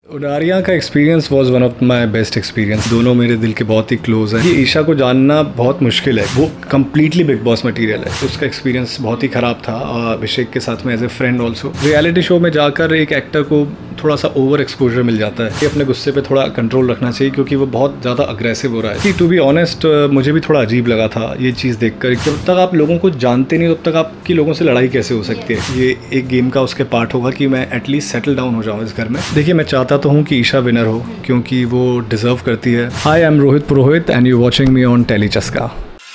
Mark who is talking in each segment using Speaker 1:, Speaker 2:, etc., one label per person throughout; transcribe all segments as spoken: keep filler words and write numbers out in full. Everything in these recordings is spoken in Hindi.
Speaker 1: उडारिया का experience was one of my best experience. दोनों मेरे दिल के बहुत ही क्लोज हैं। ये ईशा को जानना बहुत मुश्किल है, वो कम्प्लीटली बिग बॉस मटेरियल है। उसका एक्सपीरियंस बहुत ही ख़राब था अभिषेक के साथ में as a friend also. Reality show में जाकर एक एक्टर को थोड़ा सा ओवर एक्सपोजर मिल जाता है कि अपने गुस्से पे थोड़ा कंट्रोल रखना चाहिए, क्योंकि वो बहुत ज़्यादा अग्रेसिव हो रहा है। टू बी ऑनेस्ट मुझे भी थोड़ा अजीब लगा था ये चीज़ देखकर। जब तक आप लोगों को जानते नहीं तब तक आपकी लोगों से लड़ाई कैसे हो सकती है। ये एक गेम का उसके पार्ट होगा कि मैं एटलीस्ट सेटल डाउन हो जाऊँ इस घर में। देखिए, मैं चाहता तो हूँ कि ईशा विनर हो, क्योंकि वो डिज़र्व करती है। Hi, I am Rohit Purohit and you watching me on Tele Chaska.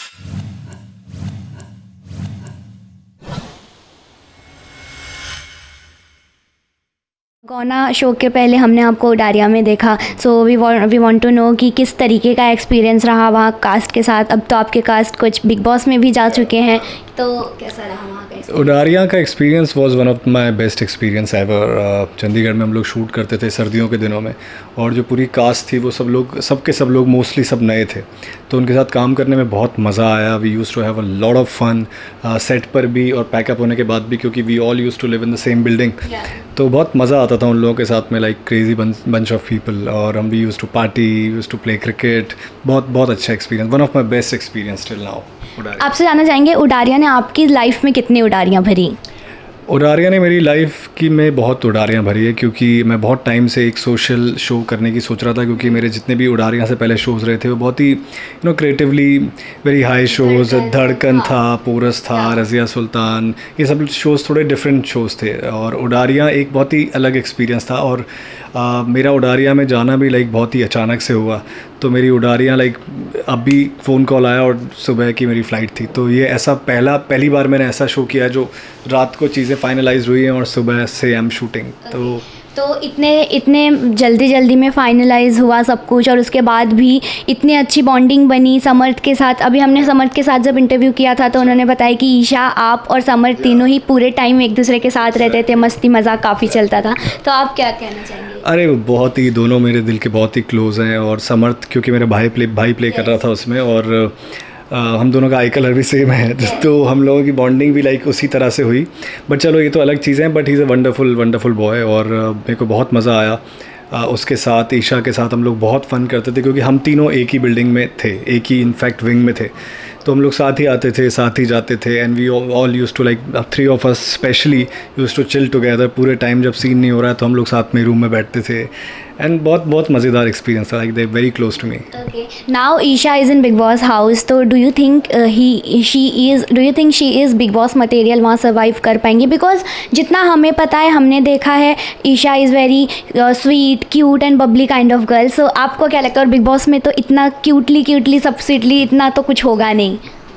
Speaker 2: गौना शो के पहले हमने आपको उडारिया में देखा, so we we want to know कि किस तरीके का एक्सपीरियंस रहा वहाँ कास्ट के साथ। अब तो आपके कास्ट कुछ बिग बॉस में भी जा चुके हैं, तो कैसा रहा वहाँ का?
Speaker 1: उडारिया का experience was one of my best experience ever. Chandigarh में हम लोग शूट करते थे सर्दियों के दिनों में, और जो पूरी कास्ट थी वो सब लोग सब के सब लोग मोस्टली सब नए थे, तो उनके साथ काम करने में बहुत मज़ा आया। We use to have a lot of fun set पर भी और पैकअप होने के बाद भी, क्योंकि we all use to live in the same building. तो बहुत मज़ा आता था उन लोगों के साथ में, like crazy bunch of people. और हम we use to party, use to play cricket. बहुत बहुत अच्छा experience, one of my best experience till now.
Speaker 2: आपसे जानना चाहेंगे, उडारिया ने आपकी लाइफ में कितनी उडारियाँ भरी?
Speaker 1: उडारिया ने मेरी लाइफ की में बहुत उडारियाँ भरी है, क्योंकि मैं बहुत टाइम से एक सोशल शो करने की सोच रहा था। क्योंकि मेरे जितने भी उडारिया से पहले शोज़ रहे थे वो बहुत ही you know creatively very high shows. Dhadkan था, पोरस था, रज़िया सुल्तान, ये सब शोज़ थोड़े डिफरेंट शोज़ थे, और उडारिया एक बहुत ही अलग एक्सपीरियंस था। और आ, मेरा उडारिया में जाना भी लाइक बहुत ही अचानक से हुआ। तो मेरी उडारियाँ लाइक अभी फ़ोन कॉल आया और सुबह की मेरी फ़्लाइट थी। तो ये ऐसा पहला पहली बार मैंने ऐसा शो किया जो रात को चीज़ें फाइनलाइज हुई हैं और सुबह से आई एम शूटिंग। तो
Speaker 2: तो इतने इतने जल्दी जल्दी में फाइनलाइज हुआ सब कुछ, और उसके बाद भी इतनी अच्छी बॉन्डिंग बनी समर्थ के साथ। अभी हमने समर्थ के साथ जब इंटरव्यू किया था तो उन्होंने बताया कि ईशा, आप और समर्थ तीनों ही पूरे टाइम एक दूसरे के साथ रहते थे, मस्ती मजाक काफ़ी चलता था। तो आप क्या कहना चाहेंगे?
Speaker 1: अरे बहुत ही, दोनों मेरे दिल के बहुत ही क्लोज हैं। और समर्थ क्योंकि मेरा भाई प्ले भाई प्ले कर रहा था उसमें, और Uh, हम दोनों का आई कलर भी सेम है, तो हम लोगों की बॉन्डिंग भी लाइक उसी तरह से हुई। बट चलो ये तो अलग चीज़ें हैं, but he is a wonderful wonderful boy. और uh, मेरे को बहुत मज़ा आया uh, उसके साथ। ईशा के साथ हम लोग बहुत फ़न करते थे, क्योंकि हम तीनों एक ही बिल्डिंग में थे, एक ही इनफैक्ट विंग में थे। तो हम लोग साथ ही आते थे, साथ ही जाते थे। And we all use to like three of us specially use to chill together. पूरे टाइम जब सीन नहीं हो रहा है तो हम लोग साथ में रूम में बैठते थे, एंड बहुत बहुत मज़ेदार एक्सपीरियंस था। Like they very close to me.
Speaker 2: Okay, now Isha is in Bigg Boss house, तो do you think he she is do you think she is Bigg Boss material? वहाँ सर्वाइव कर पाएंगी? बिकॉज जितना हमें पता है, हमने देखा है, Isha is very sweet, cute and bubbly kind of girl. So आपको क्या लगता है? और बिग बॉस में तो इतना क्यूटली क्यूटली सब स्वीटली इतना तो कुछ होगा नहीं।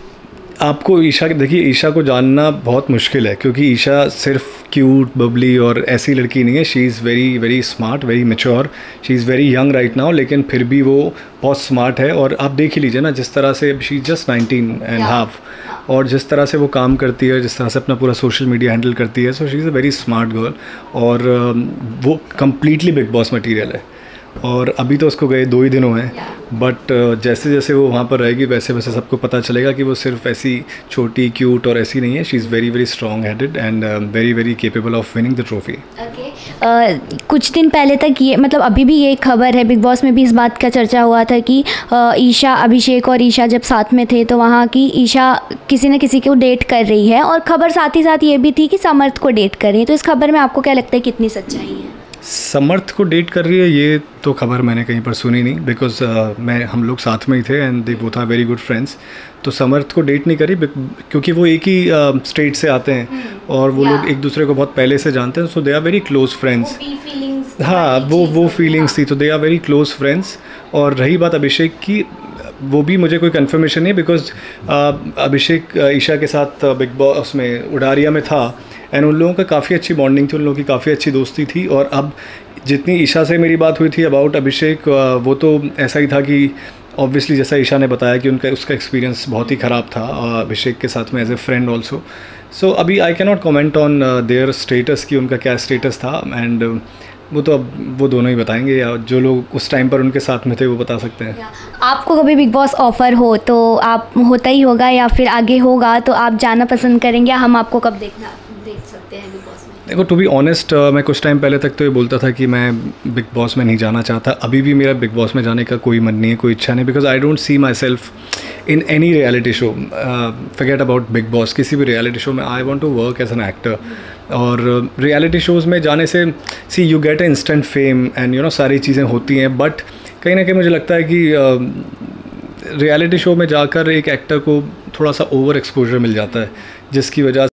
Speaker 1: आपको ईशा, देखिए ईशा को जानना बहुत मुश्किल है, क्योंकि ईशा सिर्फ क्यूट बबली और ऐसी लड़की नहीं है। She is very very smart, very mature. She is very young right now, लेकिन फिर भी वो बहुत स्मार्ट है। और आप देख ही लीजिए ना, जिस तरह से she just nineteen and half, और जिस तरह से वो काम करती है, जिस तरह से अपना पूरा सोशल मीडिया हैंडल करती है। So she is a very smart girl, और वो कम्प्लीटली बिग बॉस मटीरियल है। और अभी तो उसको गए दो ही दिन हुए हैं, बट जैसे जैसे वो वहाँ पर रहेगी वैसे वैसे सबको पता चलेगा कि वो सिर्फ ऐसी छोटी क्यूट और ऐसी नहीं है। She is very very strong headed and very very capable of winning the trophy.
Speaker 2: Okay, कुछ दिन पहले तक ये, मतलब अभी भी ये खबर है, बिग बॉस में भी इस बात का चर्चा हुआ था कि uh, ईशा, अभिषेक और ईशा जब साथ में थे तो वहाँ की ईशा किसी न किसी को डेट कर रही है, और खबर साथ ही साथ ये भी थी कि समर्थ को डेट कर रही है। तो इस खबर में आपको क्या लगता है कितनी सच्चाई है?
Speaker 1: समर्थ को डेट कर रही है ये तो खबर मैंने कहीं पर सुनी नहीं, बिकॉज uh, मैं हम लोग साथ में ही थे and they both are very good friends. तो समर्थ को डेट नहीं करी, क्योंकि वो एक ही स्टेट uh, से आते हैं और वो लोग एक दूसरे को बहुत पहले से जानते हैं। So they are very close friends. हाँ, वो वो फीलिंग्स थी, तो they are very close friends. और रही बात अभिषेक की, वो भी मुझे कोई कंफर्मेशन नहीं है, बिकॉज अभिषेक ईशा के साथ बिग बॉस में उडारिया में था, एंड उन लोगों का काफ़ी अच्छी बॉन्डिंग थी, उन लोगों की काफ़ी अच्छी दोस्ती थी। और अब जितनी ईशा से मेरी बात हुई थी अबाउट अभिषेक, वो तो ऐसा ही था कि ऑब्वियसली जैसा ईशा ने बताया कि उनका उसका एक्सपीरियंस बहुत ही ख़राब था अभिषेक के साथ में as a friend also. So अभी I can not comment on their status कि उनका क्या स्टेटस था, एंड वो तो अब वो दोनों ही बताएंगे, या जो लोग उस टाइम पर उनके साथ में थे वो बता सकते हैं।
Speaker 2: आपको कभी बिग बॉस ऑफ़र हो तो आप, होता ही होगा या फिर आगे होगा, तो आप जाना पसंद करेंगे, या हम आपको कब देखना देख सकते हैं बिग बॉस में?
Speaker 1: देखो टू बी ऑनेस्ट, मैं कुछ टाइम पहले तक तो ये बोलता था कि मैं बिग बॉस में नहीं जाना चाहता। अभी भी मेरा बिग बॉस में जाने का कोई मन नहीं है, कोई इच्छा नहीं, because I don't see my self in any reality show. Forget about Bigg Boss, किसी भी रियलिटी शो में I want to work as an actor. और रियलिटी शोज़ में जाने से see you get a instant fame and you know सारी चीज़ें होती हैं, बट कहीं ना कहीं मुझे लगता है कि रियलिटी uh, शो में जाकर एक एक्टर को थोड़ा सा ओवर एक्सपोजर मिल जाता है, जिसकी वजह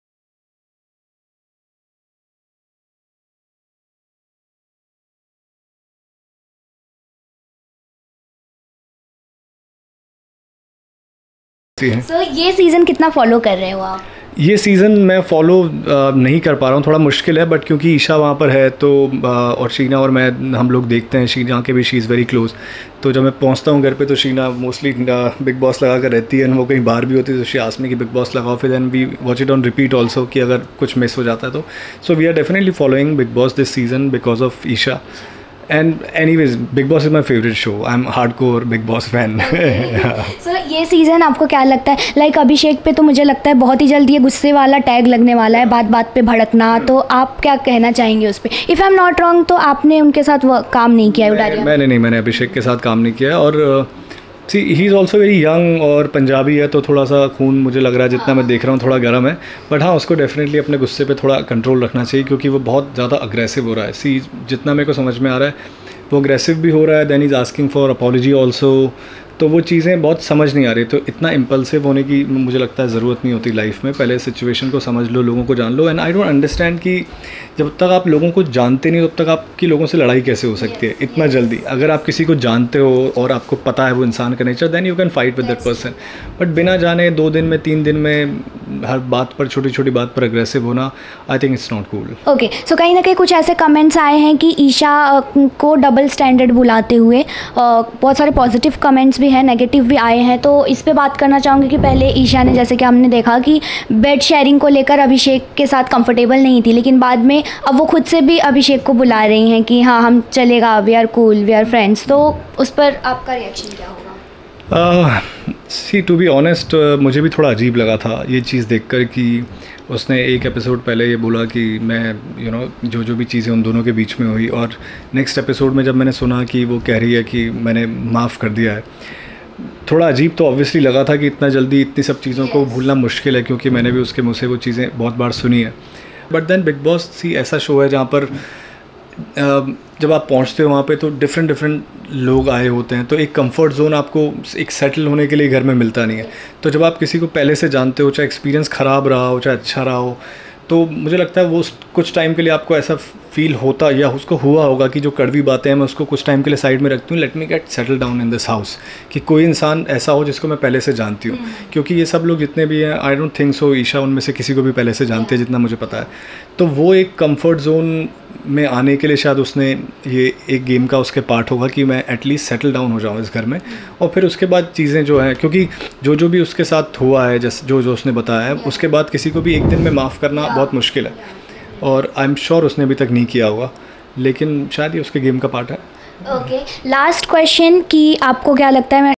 Speaker 2: सो so, ये सीज़न कितना फॉलो कर रहे हो आप?
Speaker 1: ये सीज़न मैं फॉलो नहीं कर पा रहा हूँ, थोड़ा मुश्किल है, बट क्योंकि ईशा वहाँ पर है तो और शीना और मैं हम लोग देखते हैं, शीना के भी शी इज़ वेरी क्लोज। तो जब मैं पहुँचता हूँ घर पे तो शीना मोस्टली बिग बॉस लगा कर रहती है, वो कहीं बाहर भी होती है तो शी आस्क मी कि बिग बॉस लगाओ, फिर then we watch it on repeat also कि अगर कुछ मिस हो जाता है तो। So we are definitely following Bigg Boss this season because of Isha. And anyways Bigg Boss is my favourite show, I am hardcore Bigg Boss fan.
Speaker 2: So ये सीज़न आपको क्या लगता है, लाइक like, अभिषेक पे तो मुझे लगता है बहुत ही जल्दी ये गुस्से वाला टैग लगने वाला है, बात बात पे भड़कना, तो आप क्या कहना चाहेंगे उस पर? If I am not wrong तो आपने उनके साथ वो काम नहीं किया उडारिया?
Speaker 1: मैंने नहीं मैंने अभिषेक के साथ काम नहीं किया। और see he is also very young और पंजाबी है तो थोड़ा सा खून मुझे लग रहा है जितना मैं देख रहा हूँ थोड़ा गर्म है, बट हाँ उसको डेफिनेटली अपने गुस्से पे थोड़ा कंट्रोल रखना चाहिए क्योंकि वो बहुत ज़्यादा अग्रेसिव हो रहा है। सी जितना मेरे को समझ में आ रहा है वो अग्रेसिव भी हो रहा है, then is asking for apology also, तो वो चीज़ें बहुत समझ नहीं आ रही। तो इतना इम्पल्सिव होने की मुझे लगता है ज़रूरत नहीं होती लाइफ में। पहले सिचुएशन को समझ लो, लोगों को जान लो। एंड आई डोंट अंडरस्टैंड कि जब तक आप लोगों को जानते नहीं तब तक आपकी लोगों से लड़ाई कैसे हो सकती है इतना जल्दी। अगर आप किसी को जानते हो और आपको पता है वो इंसान का nature, then you can fight with that person. But बिना जाने दो दिन में तीन दिन में हर बात पर छोटी छोटी बात पर अग्रेसिव होना, I think it's not cool.
Speaker 2: Okay, so कहीं ना कहीं कुछ ऐसे कमेंट्स आए हैं कि ईशा को डबल स्टैंडर्ड बुलाते हुए, बहुत सारे पॉजिटिव कमेंट्स भी हैं, नेगेटिव भी आए हैं, तो इस पे बात करना चाहूँगी कि पहले ईशा ने, जैसे कि हमने देखा कि बेड शेयरिंग को लेकर अभिषेक के साथ कंफर्टेबल नहीं थी, लेकिन बाद में अब वो खुद से भी अभिषेक को बुला रही हैं कि हाँ हम चलेगा, we are cool, we are friends, तो उस पर आपका रिएक्शन क्या होगा?
Speaker 1: सी टू बी ऑनेस्ट मुझे भी थोड़ा अजीब लगा था ये चीज़ देखकर कि उसने एक एपिसोड पहले ये बोला कि मैं यू you नो know, जो जो भी चीज़ें उन दोनों के बीच में हुई, और नेक्स्ट एपिसोड में जब मैंने सुना कि वो कह रही है कि मैंने माफ़ कर दिया है, थोड़ा अजीब तो ऑब्वियसली लगा था कि इतना जल्दी इतनी सब चीज़ों को भूलना मुश्किल है क्योंकि मैंने भी उसके मुँह से वो चीज़ें बहुत बार सुनी है। बट देन बिग बॉस सी ऐसा शो है जहाँ पर जब आप पहुँचते हो वहाँ पे तो डिफरेंट डिफरेंट लोग आए होते हैं, तो एक कंफर्ट जोन आपको एक सेटल होने के लिए घर में मिलता नहीं है। तो जब आप किसी को पहले से जानते हो, चाहे एक्सपीरियंस ख़राब रहा हो चाहे अच्छा रहा हो, तो मुझे लगता है वो कुछ टाइम के लिए आपको ऐसा फील होता या उसको हुआ होगा कि जो कड़वी बातें हैं मैं उसको कुछ टाइम के लिए साइड में रखती हूँ, let me get settle down in this house, कि कोई इंसान ऐसा हो जिसको मैं पहले से जानती हूँ। क्योंकि ये सब लोग जितने भी हैं, I don't think so Isha उनमें से किसी को भी पहले से जानती है जितना मुझे पता है। तो वो एक कंफर्ट जोन में आने के लिए शायद उसने ये एक गेम का उसके पार्ट होगा कि मैं एटलीस्ट सेटल डाउन हो जाऊँ इस घर में, और फिर उसके बाद चीज़ें जो हैं, क्योंकि जो जो भी उसके साथ हुआ है, जैसे जो जो उसने बताया है, उसके बाद किसी को भी एक दिन में माफ़ करना बहुत मुश्किल है, और आई एम श्योर उसने अभी तक नहीं किया होगा, लेकिन शायद ये उसके गेम का पार्ट है।
Speaker 2: ओके, लास्ट क्वेश्चन कि आपको क्या लगता है, मैं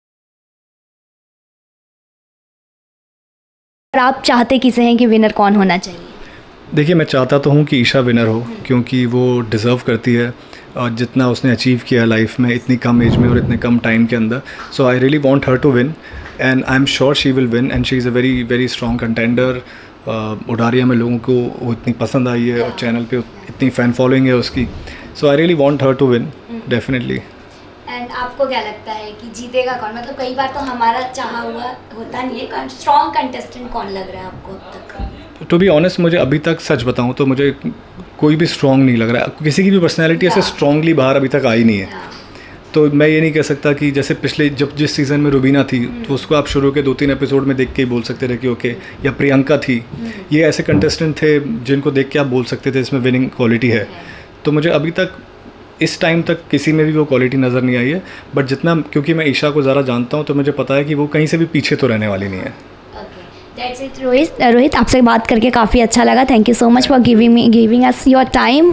Speaker 2: आप चाहते किसे हैं कि विनर कौन होना चाहिए?
Speaker 1: देखिए मैं चाहता तो हूँ कि ईशा विनर हो क्योंकि वो डिज़र्व करती है और जितना उसने अचीव किया लाइफ में इतनी कम एज में और इतने कम टाइम के अंदर। So I really want her to win and I am sure she will win and she is a very very strong contender. Udaariyaan में लोगों को वो इतनी पसंद आई है और चैनल पे इतनी फ़ैन फॉलोइंग है उसकी। So I really want her to win definitely.
Speaker 2: And आपको क्या लगता है कि जीतेगा कौन? मतलब कई बार तो हमारा चाहा हुआ होता नहीं है, स्ट्रॉन्ग कंटेस्टेंट कौन लग रहा है आपको अब तक?
Speaker 1: टू बी ऑनेस्ट मुझे अभी तक सच बताऊं तो मुझे कोई भी स्ट्रॉन्ग नहीं लग रहा है, किसी की भी पर्सनैलिटी ऐसे स्ट्रॉन्गली बाहर अभी तक आई नहीं है। तो मैं ये नहीं कह सकता कि जैसे पिछले जब जिस सीज़न में रुबीना थी तो उसको आप शुरू के दो तीन एपिसोड में देख के ही बोल सकते थे कि ओके, या प्रियंका थी, ये ऐसे कंटेस्टेंट थे जिनको देख के आप बोल सकते थे इसमें विनिंग क्वालिटी है। तो मुझे अभी तक इस टाइम तक किसी में भी वो क्वालिटी नज़र नहीं आई है, बट जितना क्योंकि मैं ईशा को ज़रा जानता हूँ तो मुझे पता है कि वो कहीं से भी पीछे तो रहने वाली नहीं है।
Speaker 2: That's it, रोहित रोहित आपसे बात करके काफ़ी अच्छा लगा। Thank you so much for giving me giving us your time.